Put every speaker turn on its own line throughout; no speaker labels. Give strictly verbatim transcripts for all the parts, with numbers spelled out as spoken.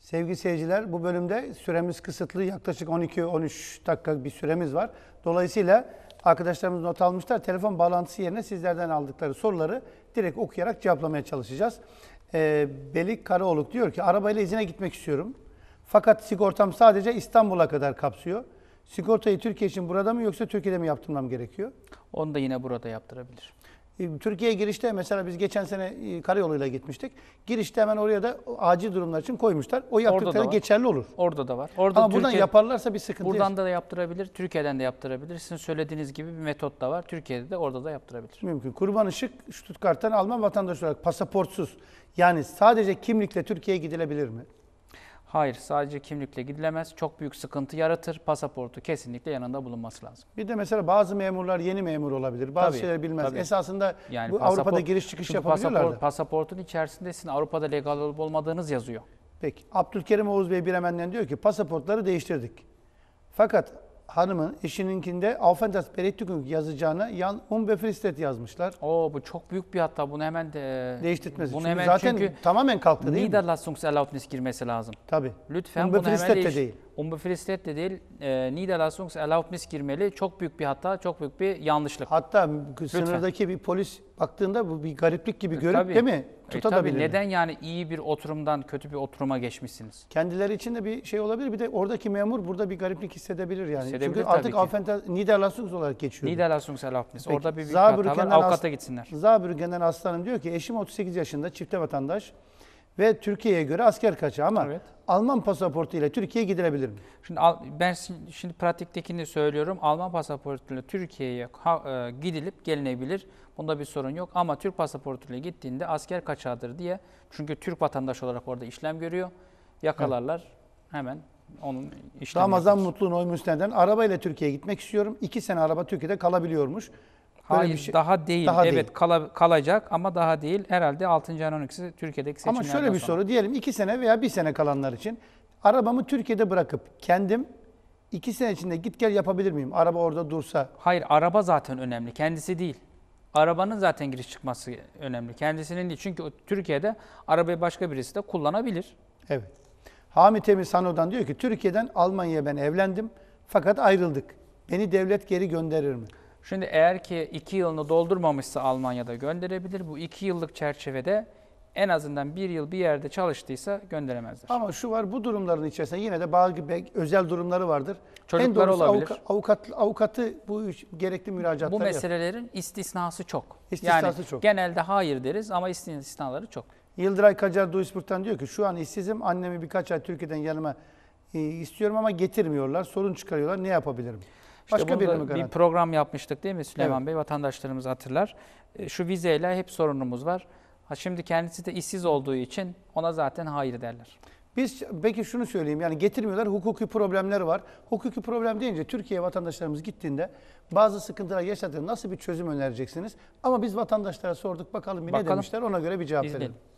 Sevgili seyirciler, bu bölümde süremiz kısıtlı. Yaklaşık on iki on üç dakika bir süremiz var. Dolayısıyla arkadaşlarımız not almışlar. Telefon bağlantısı yerine sizlerden aldıkları soruları direkt okuyarak cevaplamaya çalışacağız. Ee, Belik Karaoluk diyor ki, arabayla izine gitmek istiyorum. Fakat sigortam sadece İstanbul'a kadar kapsıyor. Sigortayı Türkiye için burada mı yoksa Türkiye'de mi yaptırmam gerekiyor?
Onu da yine burada yaptırabilir.
Türkiye'ye girişte mesela biz geçen sene karayoluyla gitmiştik. Girişte hemen oraya da acil durumlar için koymuşlar. O yaptıkları geçerli olur.
Orada da var. Orada
Ama buradan
Türkiye,
yaparlarsa bir sıkıntı
buradan
yaşar.
da yaptırabilir, Türkiye'den de yaptırabilir. Sizin söylediğiniz gibi bir metot da var. Türkiye'de de orada da yaptırabilir.
Mümkün. Kurban Işık, Stuttgart'tan Alman vatandaşı olarak pasaportsuz, yani sadece kimlikle Türkiye'ye gidilebilir mi?
Hayır, sadece kimlikle gidilemez. Çok büyük sıkıntı yaratır. Pasaportu kesinlikle yanında bulunması lazım.
Bir de mesela bazı memurlar yeni memur olabilir. Bazı
Tabii,
şeyler bilmez.
tabii.
Esasında
Yani
bu
pasaport,
Avrupa'da giriş çıkış yapabiliyorlar
pasaport,
da.
Pasaportun içerisinde sizin Avrupa'da legal olup olmadığınız yazıyor.
Peki. Abdülkerim Oğuz Bey Biremen'den diyor ki, pasaportları değiştirdik. Fakat hanımın eşininkinde Aufenthalt Berechtigung yazacağına yan Unbefristet yazmışlar.
Oo, bu çok büyük bir hata. Bunu hemen de,
Değiştirtmesi.
Bunu
Çünkü
hemen
zaten
çünkü
tamamen kalktı değil mi?
Niederlassungserlaubnis girmesi lazım.
Tabii.
Lütfen bunu hemen
de değil.
Unbefristet de değil. E, Niederlassungserlaubnis girmeli. Çok büyük bir hata, çok büyük bir yanlışlık.
Hatta sınırdaki bir polis baktığında bu bir gariplik gibi görüp
tabii.
değil mi? Tutabilir.
E, tabii. Neden yani iyi bir oturumdan kötü bir oturuma geçmişsiniz?
Kendileri için de bir şey olabilir. Bir de oradaki memur burada bir gariplik hissedebilir yani.
Hissedebilir
Çünkü
tabii
artık
ki.
Aufenthalt Niederlassung olarak geçiyor.
Niederlassungserlaubnis.
Peki,
Orada bir büyük hata var.
Saarbrücken'den
Avukata
As-
gitsinler.
Saarbrücken'den Aslanım diyor ki, eşim otuz sekiz yaşında, çifte vatandaş ve Türkiye'ye göre asker kaçağı ama
Evet.
Alman pasaportu ile Türkiye'ye gidilebilir mi?
Şimdi al- ben si- şimdi pratiktekini söylüyorum. Alman pasaportuyla Türkiye'ye ha- e, gidilip gelinebilir. Bunda bir sorun yok. Ama Türk pasaportuyla gittiğinde asker kaçağıdır diye. Çünkü Türk vatandaşı olarak orada işlem görüyor. Yakalarlar. Hemen onun işlemi
Ramazan
yapılır.
Mutlu'nun oy müstenden arabayla Türkiye'ye gitmek istiyorum. İki sene araba Türkiye'de kalabiliyormuş. Böyle
Hayır,
bir şey-
daha değil.
Daha
evet,
değil.
kala- kalacak ama daha değil. Herhalde altıncı ayın on ikisi Türkiye'deki
Ama
seçimlerden
şöyle bir
sonra.
soru, diyelim iki sene veya bir sene kalanlar için arabamı Türkiye'de bırakıp kendim iki sene içinde git gel yapabilir miyim? Araba orada dursa.
Hayır, araba zaten önemli. Kendisi değil. Arabanın zaten giriş çıkması önemli. Kendisinin değil. Çünkü o- Türkiye'de arabayı başka birisi de kullanabilir.
Evet. Hamit Emir Sano'dan diyor ki, Türkiye'den Almanya'ya ben evlendim fakat ayrıldık. Beni devlet geri gönderir mi?
Şimdi eğer ki iki yılını doldurmamışsa Almanya'da gönderebilir. Bu iki yıllık çerçevede en azından bir yıl bir yerde çalıştıysa gönderemezler.
Ama şu var, bu durumların içerisinde yine de bazı be- özel durumları vardır.
Çocuklar
en doğrusu
olabilir.
avuka- avukat, avukatı bu iş- gerekli müracaatları
Bu
yap-
meselelerin istisnası çok.
İstisnası
yani
çok.
genelde hayır deriz ama istisnaları çok.
Yıldıray Kacar Duisburg'dan diyor ki, şu an işsizim, annemi birkaç ay Türkiye'den yanıma e, istiyorum ama getirmiyorlar, sorun çıkarıyorlar, ne yapabilirim? Başka
İşte
birini
burada
mi
bir
garanti?
program yapmıştık değil mi Süleyman
Evet.
Bey? Vatandaşlarımız hatırlar. E, Şu vizeyle hep sorunumuz var. Ha şimdi kendisi de işsiz olduğu için ona zaten hayır derler.
Biz peki şunu söyleyeyim, yani getirmiyorlar, hukuki problemler var. Hukuki problem deyince Türkiye vatandaşlarımız gittiğinde bazı sıkıntılar yaşadığında nasıl bir çözüm önereceksiniz? Ama biz vatandaşlara sorduk, bakalım bir ne
Bakalım.
demişler, ona göre bir cevap
İzleyelim.
verelim.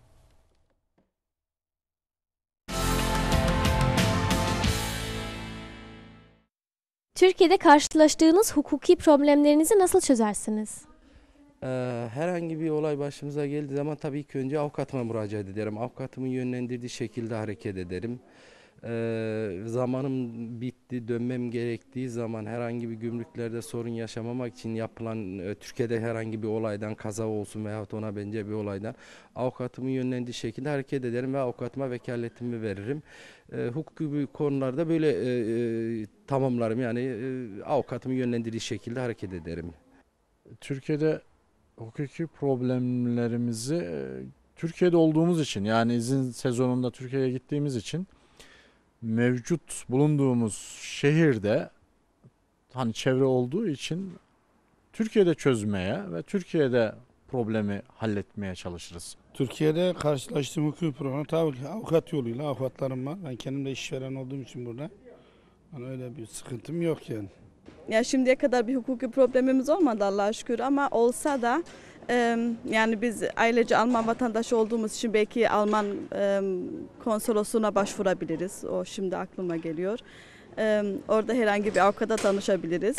Türkiye'de karşılaştığınız hukuki problemlerinizi nasıl çözersiniz?
Ee, herhangi bir olay başımıza geldiği zaman tabii ki önce avukatıma müracaat ederim. Avukatımın yönlendirdiği şekilde hareket ederim. Ee, zamanım bitti, dönmem gerektiği zaman herhangi bir gümrüklerde sorun yaşamamak için yapılan e, Türkiye'de herhangi bir olaydan, kaza olsun veyahut ona benzer bir olaydan avukatımın yönlendirdiği şekilde hareket ederim ve avukatıma vekaletimi veririm. E, hukuki konularda böyle e, e, tamamlarım, yani e, avukatımın yönlendirdiği şekilde hareket ederim.
Türkiye'de hukuki problemlerimizi e, Türkiye'de olduğumuz için, yani izin sezonunda Türkiye'ye gittiğimiz için mevcut bulunduğumuz şehirde hani çevre olduğu için Türkiye'de çözmeye ve Türkiye'de problemi halletmeye çalışırız.
Türkiye'de karşılaştığım hukuki problem tabii ki avukat yoluyla avukatlarım var. Ben kendim de işveren olduğum için burada. Yani öyle bir sıkıntım yok yani.
Ya şimdiye kadar bir hukuki problemimiz olmadı Allah'a şükür ama olsa da e, yani biz ailece Alman vatandaşı olduğumuz için belki Alman e, konsolosluğuna başvurabiliriz. O şimdi aklıma geliyor. E, orada herhangi bir avukata tanışabiliriz.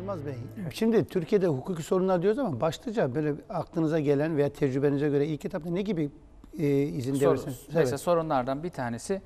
Yılmaz Bey, şimdi Türkiye'de hukuki sorunlar diyoruz ama başlıca böyle aklınıza gelen veya tecrübenize göre ilk etapta ne gibi e, izin
Soru,
verirsiniz?
mesela
Evet.
sorunlardan bir tanesi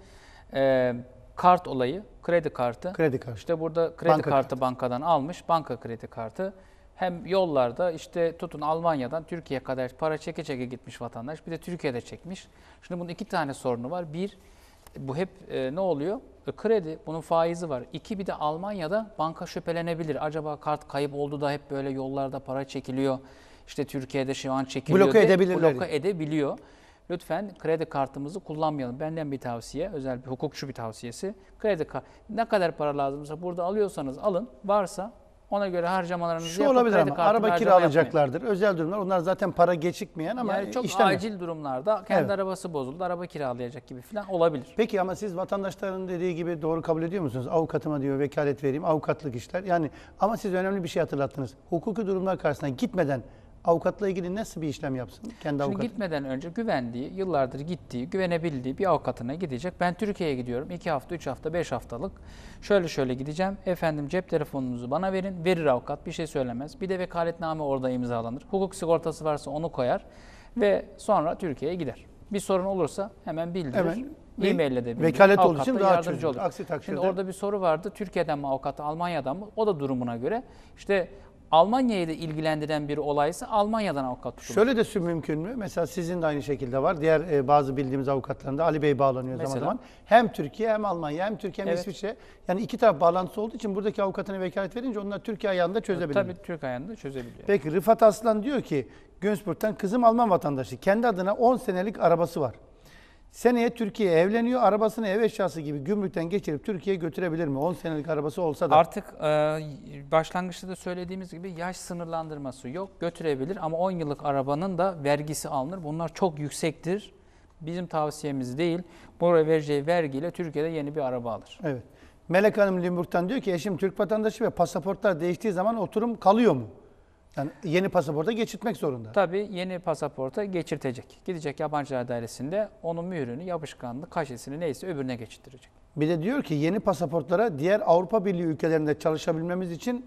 e, kart olayı, kredi kartı.
Kredi kartı.
İşte burada kredi
Banka
kartı
kartı.
bankadan almış, banka kredi kartı. Hem yollarda işte tutun Almanya'dan Türkiye'ye kadar para çeke çeke gitmiş vatandaş. Bir de Türkiye'de çekmiş. Şimdi bunun iki tane sorunu var. Bir, bu hep e, ne oluyor? E, kredi, bunun faizi var. İki, bir de Almanya'da banka şüphelenebilir. Acaba kart kayıp oldu da hep böyle yollarda para çekiliyor. İşte Türkiye'de şu an çekiliyor.
Bloke
diye
edebilirler.
Bloke edebiliyor. Lütfen kredi kartımızı kullanmayalım. Benden bir tavsiye, özel bir hukukçu bir tavsiyesi. Kredi kartı, ne kadar para lazımsa burada alıyorsanız alın. Varsa ona göre harcamalarınızı
Şu
yapın.
olabilir
Kredi
ama
kartına
araba
harcama
kiralayacaklardır. Özel durumlar. Onlar zaten para geçikmeyen ama
yapmayın. Yani çok
işlem.
acil durumlarda kendi
Evet.
arabası bozuldu, araba kiralayacak gibi falan olabilir.
Peki ama siz vatandaşların dediği gibi doğru kabul ediyor musunuz? Avukatıma diyor vekalet vereyim, avukatlık işler. Yani ama siz önemli bir şey hatırlattınız. Hukuki durumlar karşısına gitmeden avukatla ilgili nasıl bir işlem yapsın? Kendi
Şimdi
avukatı.
gitmeden önce güvendiği, yıllardır gittiği, güvenebildiği bir avukatına gidecek. Ben Türkiye'ye gidiyorum. iki hafta, üç hafta, beş haftalık. Şöyle şöyle gideceğim. Efendim cep telefonunuzu bana verin. Verir avukat. Bir şey söylemez. Bir de vekaletname orada imzalanır. Hukuk sigortası varsa onu koyar. Ve sonra Türkiye'ye gider. Bir sorun olursa hemen bildirir.
Hemen
E-mail de bildirir.
vekalet olduğu
Avukat
için
da
daha
yardımcı
çözülür.
olur.
Aksi takdirde-
Şimdi orada bir soru vardı. Türkiye'den mi avukat, Almanya'dan mı? O da durumuna göre. İşte Almanya'yı da ilgilendiren bir olaysa Almanya'dan avukat tutulur.
Şöyle de sü- mümkün mü? Mesela sizin de aynı şekilde var. Diğer e, bazı bildiğimiz avukatlarında Ali Bey bağlanıyor zaman
Mesela?
zaman. Hem Türkiye hem Almanya hem Türkiye hem
Evet.
İsviçre. Yani iki taraf bağlantısı olduğu için buradaki avukatına vekalet verince onlar Türkiye ayağında çözebilir.
Tabii Türk ayağında çözebiliyor.
Peki Rıfat Aslan diyor ki Günzburg'dan kızım Alman vatandaşı. Kendi adına on senelik arabası var. Seneye Türkiye'ye evleniyor. Arabasını ev eşyası gibi gümrükten geçirip Türkiye'ye götürebilir mi? on senelik arabası olsa da.
Artık e, başlangıçta da söylediğimiz gibi yaş sınırlandırması yok. Götürebilir ama on yıllık arabanın da vergisi alınır. Bunlar çok yüksektir. Bizim tavsiyemiz değil. Buraya vereceği vergiyle Türkiye'de yeni bir araba alır.
Evet. Melek Hanım Limburg'dan diyor ki eşim Türk vatandaşı ve pasaportlar değiştiği zaman oturum kalıyor mu? Yani yeni pasaporta geçirtmek zorunda.
Tabii yeni pasaporta geçirtecek. Gidecek yabancılar dairesinde onun mührünü, yapışkanlığı, kaşesini neyse öbürüne geçirtecek.
Bir de diyor ki yeni pasaportlara diğer Avrupa Birliği ülkelerinde çalışabilmemiz için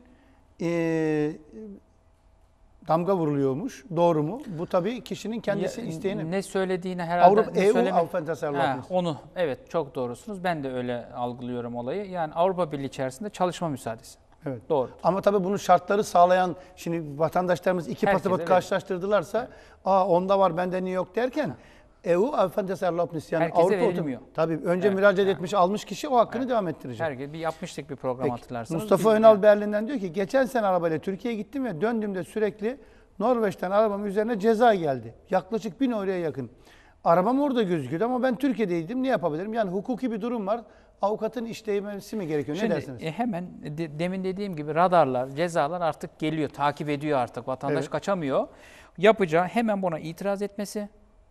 eee, damga vuruluyormuş. Doğru mu? Bu tabii kişinin kendisi
Ya,
isteğini.
Ne söylediğine herhalde
Avrupa
ne
E U
söyleme-
Avrupa Tasarruf
Ha, onu evet çok doğrusunuz. Ben de öyle algılıyorum olayı. Yani Avrupa Birliği içerisinde çalışma müsaadesi.
Evet.
Doğru.
Ama tabii bunun şartları sağlayan, şimdi vatandaşlarımız iki
Herkese
pasaport
verir.
karşılaştırdılarsa, aa onda var bende niye yok derken, E U Avrupa Tasarruf yani
Herkese
Avrupa
verilmiyor.
otonom- Tabii önce
Evet.
müracaat etmiş, almış kişi o hakkını devam ettirecek.
Herkes bir yapmıştık bir program
Peki.
hatırlarsanız.
Mustafa
Biz-
Önal Berlin'den diyor ki geçen sene arabayla Türkiye'ye gittim ve döndüğümde sürekli Norveç'ten arabamın üzerine ceza geldi. Yaklaşık bin euroya yakın. Arabam orada gözüküyordu ama ben Türkiye'deydim. Ne yapabilirim? Yani hukuki bir durum var. Avukatın işlemesi mi gerekiyor? Ne
Şimdi
dersiniz?
e, hemen de- demin dediğim gibi radarlar, cezalar artık geliyor, takip ediyor artık. Vatandaş
Evet.
kaçamıyor. Yapacağı hemen buna itiraz etmesi.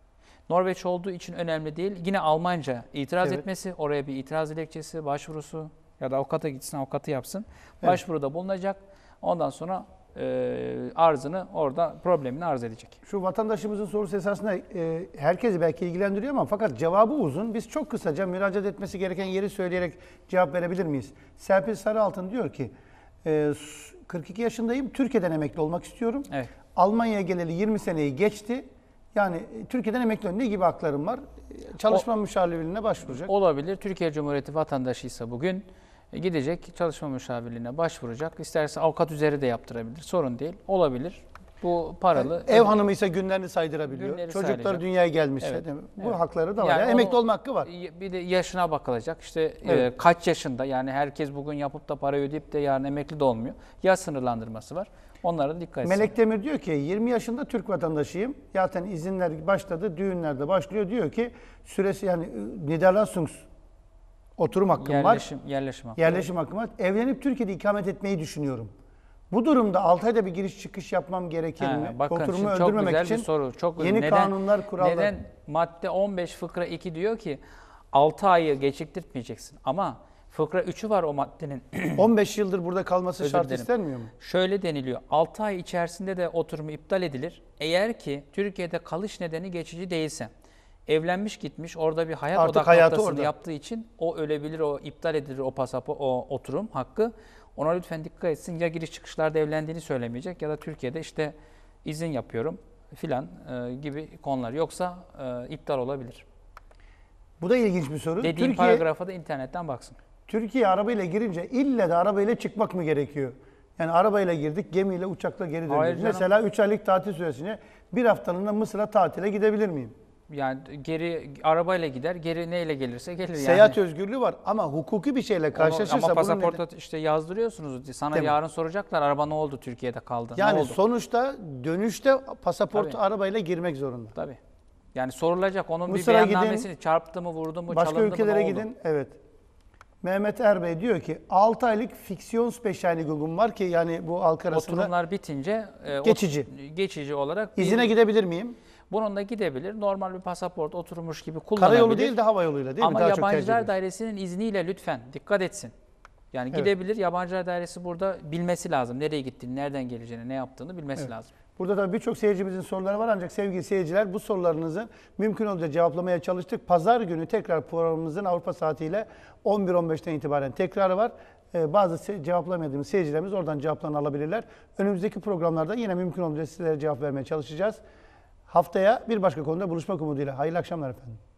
Norveç olduğu için önemli değil. Yine Almanca itiraz
Evet.
etmesi, oraya bir itiraz dilekçesi, başvurusu ya da avukata gitsin, avukatı yapsın.
Evet.
Başvuruda bulunacak. Ondan sonra e, arzını orada problemini arz edecek.
Şu vatandaşımızın sorusu esasında e, herkesi belki ilgilendiriyor ama fakat cevabı uzun. Biz çok kısaca müracaat etmesi gereken yeri söyleyerek cevap verebilir miyiz? Serpil Sarıaltın diyor ki e, kırk iki yaşındayım, Türkiye'den emekli olmak istiyorum.
Evet.
Almanya'ya geleli yirmi seneyi geçti. Yani e, Türkiye'den emekli olmak ne gibi haklarım var? E, Çalışma müşavirliğine başvuracak.
Olabilir. Türkiye Cumhuriyeti vatandaşıysa bugün e, gidecek çalışma müşavirliğine başvuracak. İsterse avukat üzeri de yaptırabilir. Sorun değil. Olabilir. Bu paralı.
Ev hanımıysa günlerini saydırabiliyor.
Günleri
Çocukları
sayacak.
dünyaya gelmişse
Evet,
değil mi? Bu
evet.
hakları da var.
Yani
Yani
onu-
emekli olma hakkı var.
Bir de yaşına bakılacak. İşte e,
Evet.
kaç yaşında, yani herkes bugün yapıp da para ödeyip de yarın emekli de olmuyor. Yaş sınırlandırması var. Onlara da dikkat etsin.
Melek Demir diyor ki yirmi yaşında Türk vatandaşıyım. Zaten izinler başladı, düğünler de başlıyor. Diyor ki süresi yani Niederlassung oturum hakkım var.
yerleşim, yerleşim hakkı.
Yerleşim hakkım var. Evlenip Türkiye'de ikamet etmeyi düşünüyorum. Bu durumda altı ayda bir giriş çıkış yapmam gerekir
Ha,
mi?
bakın
Oturumu
şimdi çok
öldürmemek
güzel
için
bir soru. Çok
yeni
neden,
kanunlar, kurallar.
Neden madde on beş fıkra iki diyor ki altı ayı geciktirtmeyeceksin ama fıkra üçü var o maddenin.
on beş yıldır burada kalması
Özür
şart
dilerim.
istenmiyor mu?
Şöyle deniliyor. altı ay içerisinde de oturumu iptal edilir. Eğer ki Türkiye'de kalış nedeni geçici değilse. Evlenmiş gitmiş, orada bir hayat
Artık
odak
hayatı
noktasını
orada.
yaptığı için o ölebilir, o iptal edilir o pasaport, o oturum hakkı. Ona lütfen dikkat etsin. Ya giriş çıkışlarda evlendiğini söylemeyecek ya da Türkiye'de işte izin yapıyorum filan e, gibi konular. Yoksa e, iptal olabilir.
Bu da ilginç bir soru.
Dediğim
Türkiye,
paragrafa da internetten baksın.
Türkiye arabayla girince ille de arabayla çıkmak mı gerekiyor? Yani arabayla girdik, gemiyle, uçakla geri
Hayır
dönüyoruz.
canım.
Mesela üç aylık tatil süresine bir haftalığında Mısır'a tatile gidebilir miyim?
Yani geri arabayla gider, geri neyle gelirse gelir yani.
Seyahat özgürlüğü var ama hukuki bir şeyle
Onu-
karşılaşırsa
ama
bunun
pasaporta
neden-
işte yazdırıyorsunuz. Sana
Değil mi?
yarın soracaklar araba ne oldu, Türkiye'de kaldı. Ne
Yani
oldu?
sonuçta dönüşte pasaportu
Tabii.
arabayla girmek zorunda.
Tabii. Yani sorulacak onun
Mısır'a
bir
gidin,
beyannamesini çarptı mı, vurdu mu,
Başka
çalındı mı,
ülkelere
ne oldu?
gidin. Evet. Mehmet Erbey diyor ki altı aylık fiksiyon speşaligugum var ki yani bu halk arasında
Oturumlar bitince e, ot-
Geçici.
geçici olarak bir-
izine gidebilir miyim?
bunun da gidebilir. Normal bir pasaport oturmuş gibi kullanabilir.
Karayolu değil de hava yoluyla değil
Ama
mi? Daha çok tercih
Yabancılar
ediyoruz.
Dairesi'nin izniyle lütfen dikkat etsin. Yani
Evet.
gidebilir. Yabancılar Dairesi burada bilmesi lazım. Nereye gittiğini, nereden geleceğini, ne yaptığını bilmesi
Evet.
lazım.
Burada tabii birçok seyircimizin soruları var ancak sevgili seyirciler bu sorularınızı mümkün olduğunca cevaplamaya çalıştık. Pazar günü tekrar programımızın Avrupa saatiyle on bir on beşten itibaren tekrarı var. Ee, bazı se- cevaplamadığımız seyircilerimiz oradan cevaplarını alabilirler. Önümüzdeki programlarda yine mümkün olduğunca sizlere cevap vermeye çalışacağız. Haftaya bir başka konuda buluşmak umuduyla. Hayırlı akşamlar efendim.